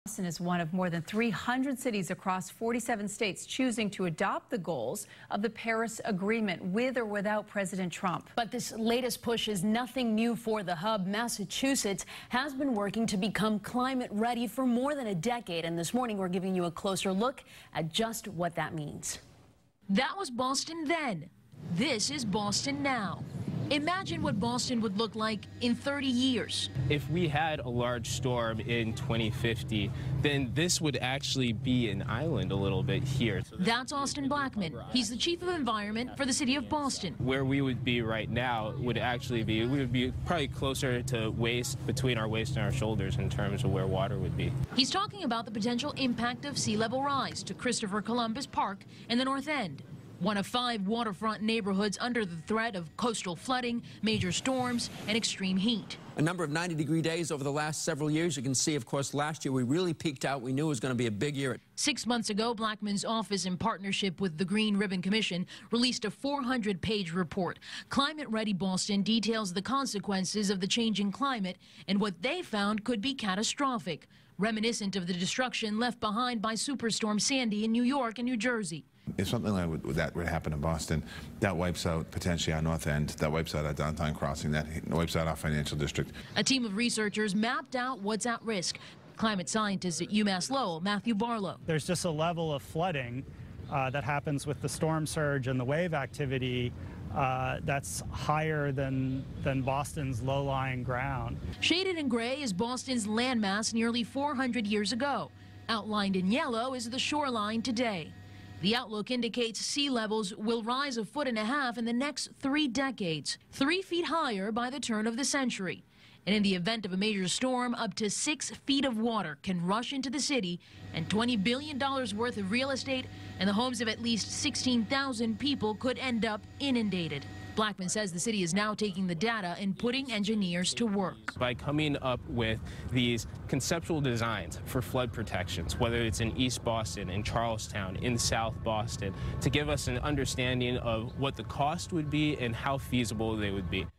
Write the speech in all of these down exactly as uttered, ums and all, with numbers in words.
Boston is one of more than three hundred cities across forty-seven states choosing to adopt the goals of the Paris Agreement with or without President Trump. But this latest push is nothing new for the hub. Massachusetts has been working to become climate ready for more than a decade, and this morning we're giving you a closer look at just what that means. That was Boston then. This is Boston now. Imagine what Boston would look like in thirty years. If we had a large storm in twenty fifty, then this would actually be an island a little bit here. So that's Austin Blackman. He's the chief of environment for the city of Boston. Where we would be right now would actually be, we would be probably closer to waist, between our waist and our shoulders in terms of where water would be. He's talking about the potential impact of sea level rise to Christopher Columbus Park in the North End, one of five waterfront neighborhoods under the threat of coastal flooding, major storms, and extreme heat. A number of ninety degree days over the last several years. You can see, of course, last year we really peaked out. We knew it was going to be a big year. Six months ago, Blackman's office, in partnership with the Green Ribbon Commission, released a four hundred page report. Climate Ready Boston details the consequences of the changing climate and what they found could be catastrophic, reminiscent of the destruction left behind by Superstorm Sandy in New York and New Jersey. If something like that would happen in Boston, that wipes out potentially our North End, that wipes out our downtown crossing, that wipes out our financial district. A team of researchers mapped out what's at risk. Climate scientist at UMass Lowell, Matthew Barlow. There's just a level of flooding uh, that happens with the storm surge and the wave activity uh, that's higher than, than Boston's low-lying ground. Shaded in gray is Boston's landmass nearly four hundred years ago. Outlined in yellow is the shoreline today. The outlook indicates sea levels will rise a foot and a half in the next three decades, three feet higher by the turn of the century. And in the event of a major storm, up to six feet of water can rush into the city, and twenty billion dollars worth of real estate and the homes of at least sixteen thousand people could end up inundated. Blackman says the city is now taking the data and putting engineers to work. By coming up with these conceptual designs for flood protections, whether it's in East Boston, in Charlestown, in South Boston, to give us an understanding of what the cost would be and how feasible they would be.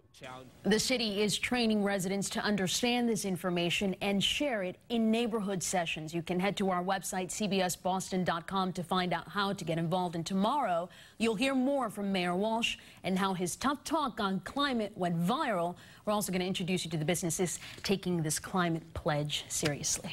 The city is training residents to understand this information and share it in neighborhood sessions. You can head to our website, C B S Boston dot com, to find out how to get involved. And tomorrow, you'll hear more from Mayor Walsh and how his tough talk on climate went viral. We're also going to introduce you to the businesses taking this climate pledge seriously.